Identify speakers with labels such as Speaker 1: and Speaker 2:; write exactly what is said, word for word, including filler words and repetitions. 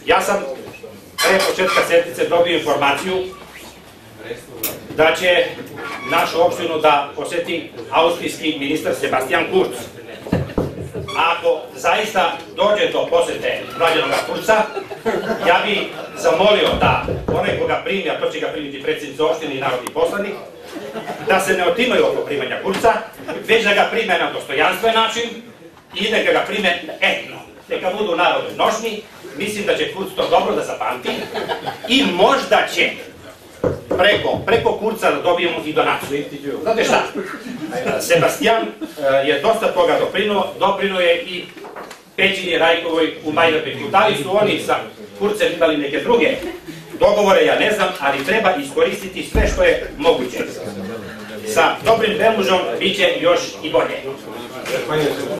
Speaker 1: Ja sam pre početka sednice dobio informaciju da će našu opštinu da poseti austrijski ministar Sebastian Kurz. Ako zaista dođe do posete Draljanoga Kurza, ja bih zamolio da onaj koga primi, a to će ga primiti predsjednica opštine i narodni poslanik, da se ne otimaju oko primanja Kurza, već da ga prime na dostojanstven način i neka ga prime etno. Neka budu u narodnoj nošnji, mislim da će Kurz to dobro da zapamti i možda će preko, preko Kurza da dobijemo i donaciju. Znate šta? Sebastian je dosta toga doprinuo, doprinuo je i Pećini Rajkovoj u Majdanpeku. Da li su oni sa Kurzem imali neke druge dogovore, ja ne znam, ali treba iskoristiti sve što je moguće. Sa dobrim Belmužom bit će još i bolje.